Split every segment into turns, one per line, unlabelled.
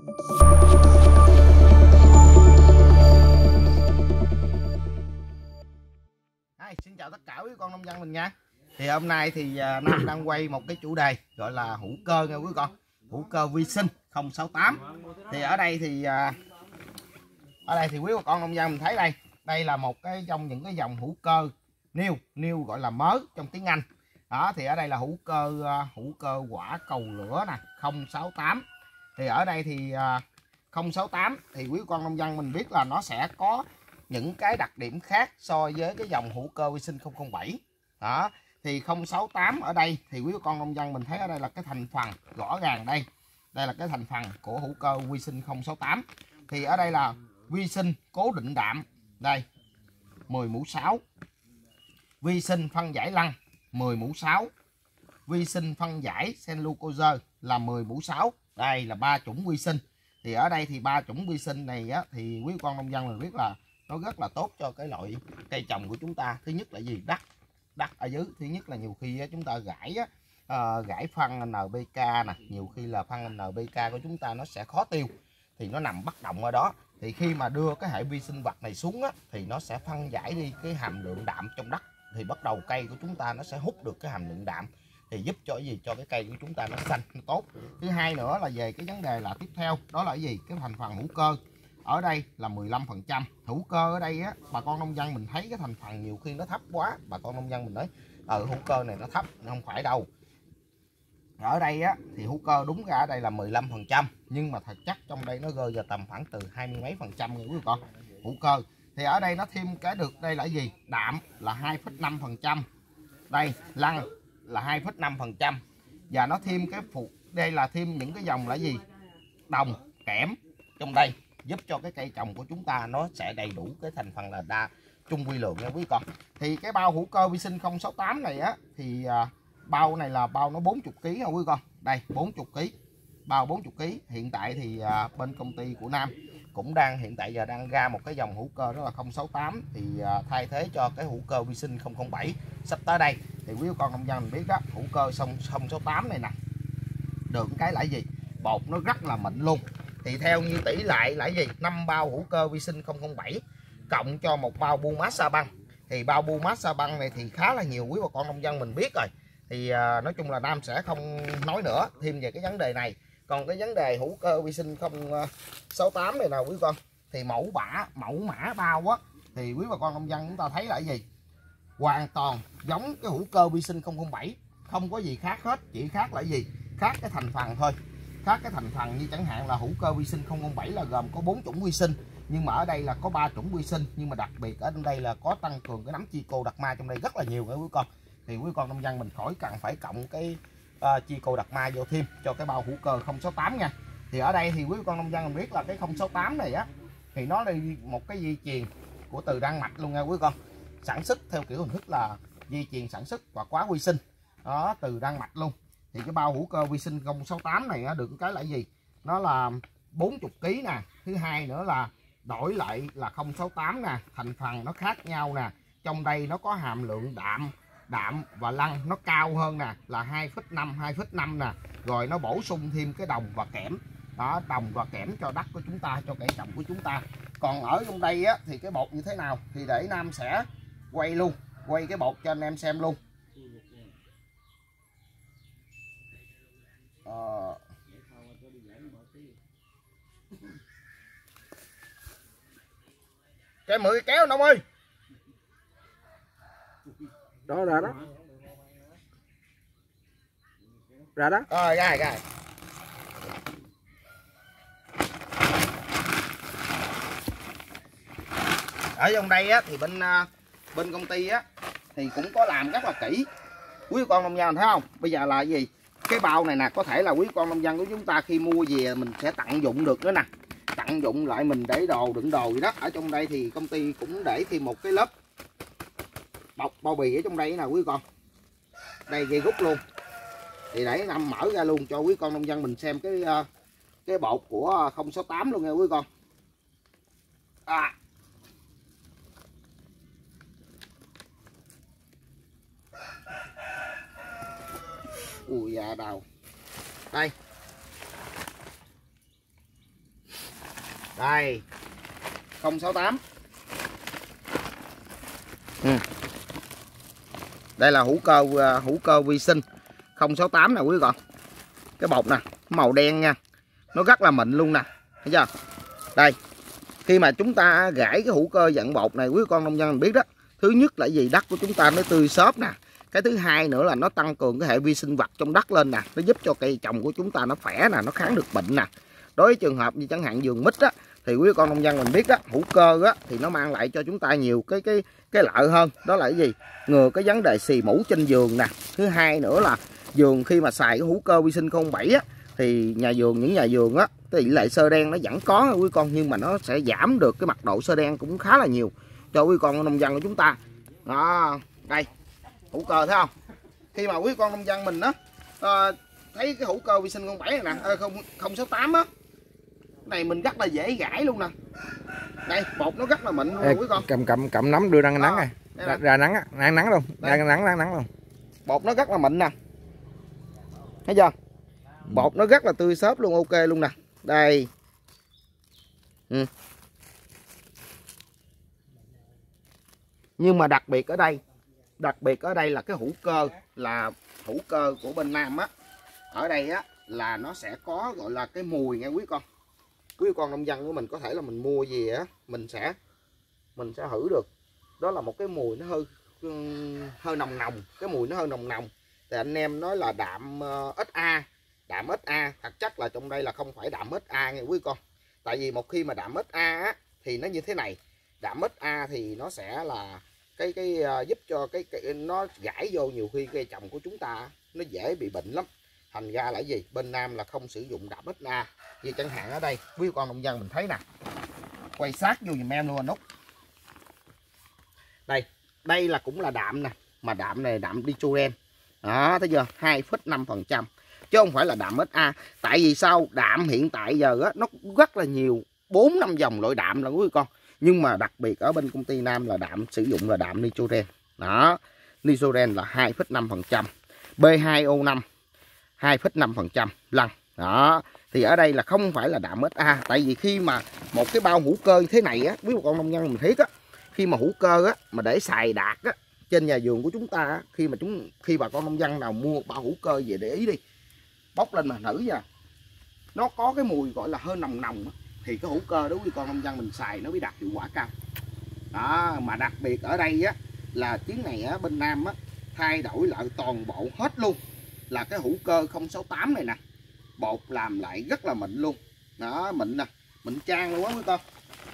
Xin chào tất cả quý con nông dân mình nha. Thì hôm nay thì Nam đang quay một cái chủ đề gọi là hữu cơ nha quý con. Hữu cơ vi sinh 068. Thì ở đây thì quý con nông dân mình thấy đây là một cái trong những cái dòng hữu cơ new gọi là mới trong tiếng Anh. Đó thì ở đây là hữu cơ quả cầu lửa nè, 068. Thì ở đây thì 068 thì quý con nông dân mình biết là nó sẽ có những cái đặc điểm khác so với cái dòng hữu cơ vi sinh 007. Đó thì 068 ở đây thì quý con nông dân mình thấy ở đây là cái thành phần rõ ràng, đây là cái thành phần của hữu cơ vi sinh 068. Thì ở đây là vi sinh cố định đạm đây 10 mũ 6, vi sinh phân giải lăng 10 mũ 6, vi sinh phân giải cellulose là 10 mũ 6. Đây là 3 chủng vi sinh. Thì ở đây thì 3 chủng vi sinh này á, thì quý con nông dân mình biết là nó rất là tốt cho cái loại cây trồng của chúng ta. Thứ nhất là gì? Đất ở dưới. Thứ nhất là nhiều khi chúng ta gãi phân NPK nè, nhiều khi là phân NPK của chúng ta nó sẽ khó tiêu, thì nó nằm bất động ở đó. Thì khi mà đưa cái hệ vi sinh vật này xuống á, thì nó sẽ phân giải đi cái hàm lượng đạm trong đất, thì bắt đầu cây của chúng ta nó sẽ hút được cái hàm lượng đạm, thì giúp cho cái gì? Cho cái cây của chúng ta nó xanh, nó tốt. Thứ hai nữa là về cái vấn đề là tiếp theo, đó là cái gì? Cái thành phần hữu cơ ở đây là 15%. Hữu cơ ở đây á, bà con nông dân mình thấy cái thành phần nhiều khi nó thấp quá, bà con nông dân mình nói hữu cơ này nó thấp, không phải đâu. Ở đây á thì hữu cơ đúng ra ở đây là 15%, nhưng mà thật chất trong đây nó rơi vào tầm khoảng từ 20 mấy % nha quý con. Hữu cơ thì ở đây nó thêm cái được, đây là cái gì? Đạm là 2,5%, đây lăng là 2,5%, và nó thêm cái phụ, đây là thêm những cái dòng là gì? Đồng, kẽm trong đây, giúp cho cái cây trồng của chúng ta nó sẽ đầy đủ cái thành phần là đa trung quy lượng nha quý con. Thì cái bao hữu cơ vi sinh 068 này á, thì bao này là bao nó 40 kg nha quý con. Đây 40 kg, bao 40 kg. Hiện tại thì bên công ty của Nam cũng hiện tại giờ đang ra một cái dòng hữu cơ đó là 068, thì thay thế cho cái hữu cơ vi sinh 007 sắp tới đây. Thì quý con nông dân mình biết đó, hữu cơ 068 này nè, được cái là gì? Bột nó rất là mịn luôn. Thì theo như tỷ lệ là gì? 5 bao hữu cơ vi sinh 007 cộng cho một bao Bumax Sa Băng. Thì bao Bumax Sa Băng này thì khá là nhiều quý bà con nông dân mình biết rồi. Thì nói chung là Nam sẽ không nói nữa thêm về cái vấn đề này. Còn cái vấn đề hữu cơ vi sinh 068 này nào quý con, thì mẫu mã bao á, thì quý bà con nông dân chúng ta thấy là cái gì? Hoàn toàn giống cái hữu cơ vi sinh 007, không có gì khác hết, chỉ khác là cái gì? Khác cái thành phần thôi. Khác cái thành phần, như chẳng hạn là hữu cơ vi sinh 007 là gồm có 4 chủng vi sinh, nhưng mà ở đây là có 3 chủng vi sinh, nhưng mà đặc biệt ở đây là có tăng cường cái nấm Trichoderma trong đây rất là nhiều nữa quý con. Thì quý con nông dân mình khỏi cần phải cộng cái Trichoderma vô thêm cho cái bao hữu cơ 068 nha. Thì ở đây thì quý con nông dân mình biết là cái 068 này á, thì nó đi một cái di truyền của từ Đan Mạch luôn nha quý con, sản xuất theo kiểu hình thức là di truyền sản xuất và quá vi sinh đó, từ Đan Mạch luôn. Thì cái bao hữu cơ vi sinh 068 này được cái là gì? Nó là 40 kg nè. Thứ hai nữa là đổi lại là 068 nè, thành phần nó khác nhau nè. Trong đây nó có hàm lượng đạm và lăng nó cao hơn nè, là 2,5 nè. Rồi nó bổ sung thêm cái đồng và kẽm. Đó, đồng và kẽm cho đất của chúng ta, cho cây trồng của chúng ta. Còn ở trong đây á, thì cái bột như thế nào thì để Nam sẽ quay cái bột cho anh em xem luôn. Cái 10 kéo Nông ơi.
Đó ra đó. Ra đó.
Rồi ra. Ở trong đây á thì bên công ty á thì cũng có làm rất là kỹ. Quý con nông dân thấy không? Bây giờ là gì? Cái bao này nè, có thể là quý con nông dân của chúng ta khi mua về mình sẽ tận dụng được nữa nè. Tận dụng lại mình để đồ, đựng đồ gì đó. Ở trong đây thì công ty cũng để thêm một cái lớp bọc bao bì ở trong đây nè quý con. Đây dây rút luôn. Thì để Nam mở ra luôn cho quý con nông dân mình xem cái bột của 068 luôn nha quý con. Ui da đầu. Đây. Đây 068. Đây là hữu cơ vi sinh 068 nè quý con. Cái bột nè, màu đen nha. Nó rất là mịn luôn nè. Thấy chưa? Đây. Khi mà chúng ta gãi cái hữu cơ dạng bột này quý con nông dân mình biết đó. Thứ nhất là gì? Đất của chúng ta nó tươi xốp nè. Cái thứ hai nữa là nó tăng cường cái hệ vi sinh vật trong đất lên nè. Nó giúp cho cây trồng của chúng ta nó khỏe nè, nó kháng được bệnh nè. Đối với trường hợp như chẳng hạn vườn mít á, thì quý con nông dân mình biết đó, hữu cơ á thì nó mang lại cho chúng ta nhiều cái lợi hơn. Đó là cái gì? Ngừa cái vấn đề xì mủ trên vườn nè. Thứ hai nữa là vườn khi mà xài cái hữu cơ vi sinh 07 á, thì những nhà vườn á, tỷ lệ xơ đen nó vẫn có quý con, nhưng mà nó sẽ giảm được cái mật độ xơ đen cũng khá là nhiều cho quý con nông dân của chúng ta. Đó, đây hữu cơ thấy không? Khi mà quý con nông dân mình đó thấy cái hữu cơ vi sinh 07 này nè, 068 á, này mình rất là dễ gãi luôn nè. Đây bột nó rất là mịn luôn quý con.
Cầm nắm đưa ra nắng này. Ra nắng á, nắng luôn. Ra nắng luôn.
Bột nó rất là mịn nè. Thấy chưa? Bột nó rất là tươi xốp luôn, ok luôn nè. Đây. Nhưng mà đặc biệt ở đây là cái hữu cơ của bên Nam á. Ở đây á là nó sẽ có gọi là cái mùi nghe quý con. Quý con nông dân của mình có thể là mình mua gì á, mình sẽ hửi được. Đó là một cái mùi nó hơi nồng, cái mùi nó hơi nồng. Thì anh em nói là đạm XA. Đạm XA thật chất là trong đây là không phải đạm XA nghe quý con. Tại vì một khi mà đạm XA á thì nó như thế này. Đạm XA thì nó sẽ là cái giúp cho cái nó gãi vô, nhiều khi cây trồng của chúng ta nó dễ bị bệnh lắm. Thành ra là gì? Bên Nam là không sử dụng đạm XA. Như chẳng hạn ở đây quý con nông dân mình thấy nè. Quay sát vô giùm em luôn anh Út. Đây là cũng là đạm nè, mà đạm này đạm nitrogen. Đó, thấy chưa? 2,5%. Chứ không phải là đạm XA. Tại vì sao? Đạm hiện tại giờ á nó rất là nhiều, 4-5 dòng loại đạm là quý con. Nhưng mà đặc biệt ở bên công ty Nam là đạm sử dụng là đạm nitrogen. Đó, nitrogen là 2,5%. B2O5 2,5% lăng. Đó, thì ở đây là không phải là đạm XA. Tại vì khi mà một cái bao hữu cơ như thế này á, quý bà con nông dân mình thiết á, khi mà hữu cơ á mà để xài đạt á trên nhà vườn của chúng ta á, khi bà con nông dân nào mua bao hữu cơ về để ý đi, bóc lên mà thử nha, nó có cái mùi gọi là hơi nồng á, thì cái hữu cơ đối với con nông dân mình xài nó mới đạt hiệu quả cao. Đó, mà đặc biệt ở đây á là chuyến này á bên Nam á thay đổi lại toàn bộ hết luôn là cái hữu cơ 068 này nè. Bột làm lại rất là mịn luôn. Đó, mịn nè, mịn trang luôn á quý con.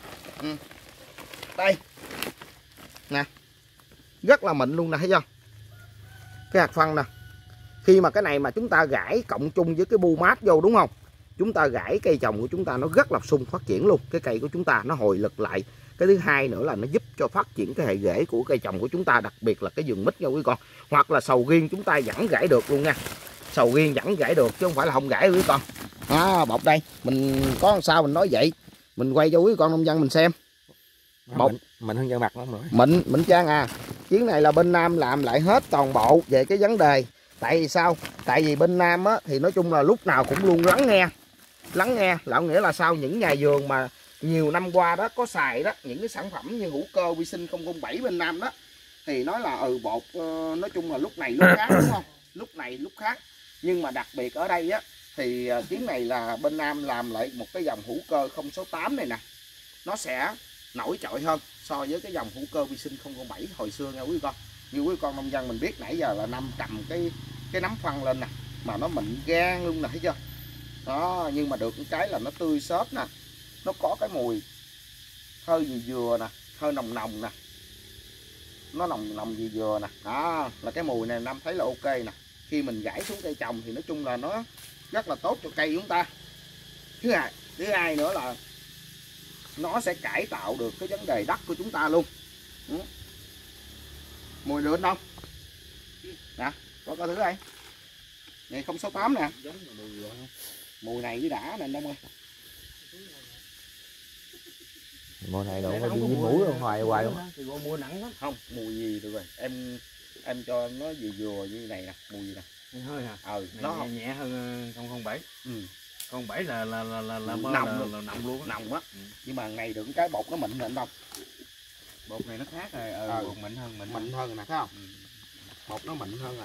Đây nè, rất là mịn luôn nè, thấy chưa? Cái hạt phân nè, khi mà cái này mà chúng ta gãi cộng chung với cái bu mát vô đúng không, chúng ta gãi cây trồng của chúng ta nó rất là sung phát triển luôn. Cái cây của chúng ta nó hồi lực lại. Cái thứ hai nữa là nó giúp cho phát triển cái hệ rễ của cây trồng của chúng ta, đặc biệt là cái vườn mít nha quý con. Hoặc là sầu riêng chúng ta vẫn gãi được luôn nha. Sầu riêng vẫn gãi được chứ không phải là không gãi quý con. Bột đây mình có làm sao mình nói vậy, mình quay cho quý con nông dân mình xem. Bột
mình hơn da mặt lắm rồi.
Mịn trang à. Chuyến này là bên Nam làm lại hết toàn bộ về cái vấn đề. Tại vì sao? Tại vì bên Nam á thì nói chung là lúc nào cũng luôn lắng nghe là nghĩa là sao? Những nhà vườn mà nhiều năm qua đó có xài đó những cái sản phẩm như hữu cơ vi sinh 007 bên Nam đó, thì nói là bột nói chung là lúc này lúc khác đúng không? Lúc này lúc khác. Nhưng mà đặc biệt ở đây á thì chuyến này là bên Nam làm lại một cái dòng hữu cơ 068 này nè, nó sẽ nổi trội hơn so với cái dòng hữu cơ vi sinh 007 hồi xưa nha quý con. Như quý con nông dân mình biết nãy giờ là Năm cầm cái nắm phân lên nè, mà nó mịn gan luôn nè, thấy chưa? Đó, nhưng mà được cái là nó tươi xốp nè, nó có cái mùi hơi dừa nè, hơi nồng nè, nó nồng dừa nè. Đó là cái mùi này Năm thấy là ok nè. Khi mình gãi xuống cây trồng thì nói chung là nó rất là tốt cho cây chúng ta. Thứ hai nữa là nó sẽ cải tạo được cái vấn đề đất của chúng ta luôn. Mùi được không? Nè, có thứ đây. Này 068 nè. Mùi này với đã nè anh Đông ơi.
Mùi này đâu có dính mũi không, hoài luôn.
Thì mùi nặng lắm. Không, mùi gì được rồi. Em cho nó vừa như này nè, mùi gì nè.
Hơi hả?
Nó
nhẹ hơn 007. Con 7 là
nồng
là nồng luôn á.
Nồng á. Nhưng mà ngày được cái bột nó mịn lên đâu.
Bột này nó khác rồi, bột mịn hơn
mịn hơn nè, thấy không? Bột nó mịn hơn à.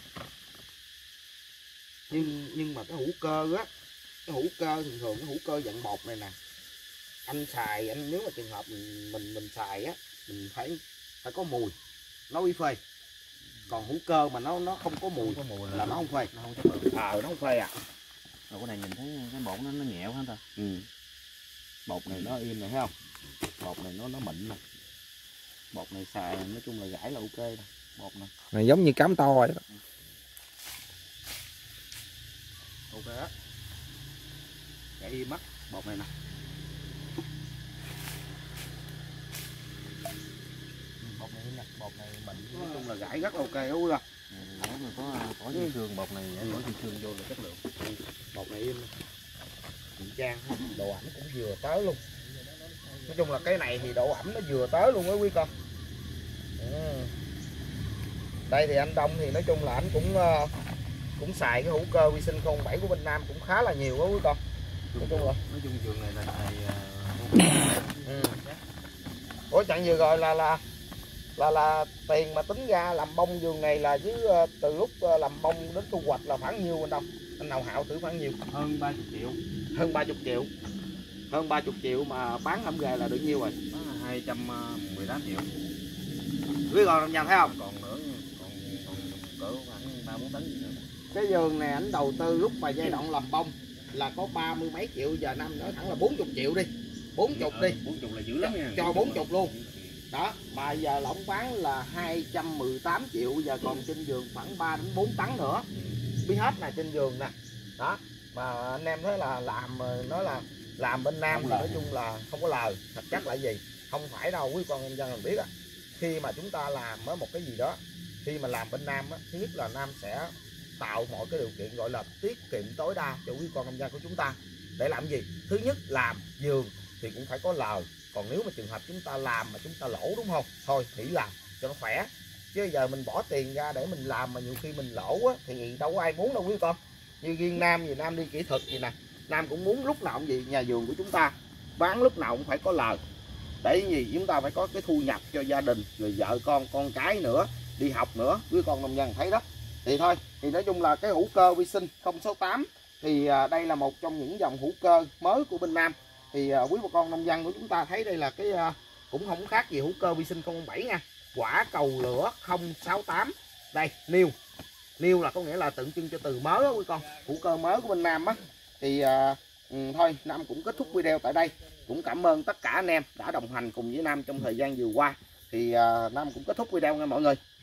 Nhưng mà cái hữu cơ á, cái hữu cơ thường cái hữu cơ dạng bột này nè, anh xài, anh nếu mà trường hợp mình xài á, mình phải có mùi, nó mới phê. Còn hữu cơ mà nó không có mùi, là nó không phê,
nó không chất lượng.
nó không phê à.
Rồi cái này nhìn thấy cái bột nó nhẹo hết ta. Bột này nó im này thấy không? Bột này nó mịn nè. Bột này xài nói chung là gãi là ok nè. Bột
này giống như cám to vậy đó.
Ok á. Gãi im mắt bột này nè. Bột này nè, bột này mịn, nói chung là gãi rất ok đó quý.
Nếu mà có dây xương bột này, có dây xương vô là chất lượng.
Bột này im nè. Trang độ ẩm cũng vừa tới luôn. Nói chung là cái này thì độ ẩm nó vừa tới luôn á quý con. Đây thì anh Đông thì nói chung là anh cũng xài cái hữu cơ vi sinh 07 của bên Nam cũng khá là nhiều đó quý con. Nói chung
vườn này là thầy
Ủa chẳng vừa rồi là tiền mà tính ra làm bông vườn này là với từ lúc làm bông đến thu hoạch là khoảng nhiêu anh Đông? Anh nào Hạo thử khoảng nhiêu?
hơn 30 triệu.
Hơn 30 triệu. Hơn 30 triệu mà bán năm ghề là được nhiêu rồi?
218 triệu.
Quý con nhà thấy không?
Còn nữa, còn cỡ khoảng 3-4 tấn gì nữa.
Cái vườn này ảnh đầu tư lúc mà giai đoạn làm bông là có 30 mấy triệu, giờ năm nữa thẳng là 40 triệu đi. 40 đi.
40 là dữ lắm nha.
Cho 40 luôn. Đó, mà giờ lỏng bán là 218 triệu, giờ còn trên vườn khoảng 3 đến 4 tấn nữa. Biết hết nè, trên vườn nè. Đó, mà anh em thấy là nói là làm bên Nam thì nói chung là không có lời. Thật chất là gì? Không phải đâu quý con nông dân mình biết á. Khi mà chúng ta làm ở một cái gì đó, khi mà làm bên Nam á, thứ nhất là Nam sẽ tạo mọi cái điều kiện gọi là tiết kiệm tối đa cho quý con nông dân của chúng ta. Để làm gì? Thứ nhất làm vườn thì cũng phải có lời. Còn nếu mà trường hợp chúng ta làm mà chúng ta lỗ, đúng không? Thôi nghỉ làm cho nó khỏe. Chứ giờ mình bỏ tiền ra để mình làm mà nhiều khi mình lỗ á, thì đâu có ai muốn đâu quý con. Như riêng Nam gì, Nam đi kỹ thuật gì nè, Nam cũng muốn lúc nào cũng gì, nhà vườn của chúng ta bán lúc nào cũng phải có lời. Để gì? Chúng ta phải có cái thu nhập cho gia đình, rồi vợ con cái nữa, đi học nữa, quý con nông dân thấy đó. Thì thôi, thì nói chung là cái hữu cơ vi sinh 068 thì đây là một trong những dòng hữu cơ mới của bên Nam. Thì quý bà con nông dân của chúng ta thấy đây là cái cũng không khác gì hữu cơ vi sinh 07 nha. Quả cầu lửa 068. Đây, niêu là có nghĩa là tượng trưng cho từ mới đó quý con, hữu cơ mới của bên Nam á. Thì thôi Nam cũng kết thúc video tại đây. Cũng cảm ơn tất cả anh em đã đồng hành cùng với Nam trong thời gian vừa qua. Thì Nam cũng kết thúc video nha mọi người.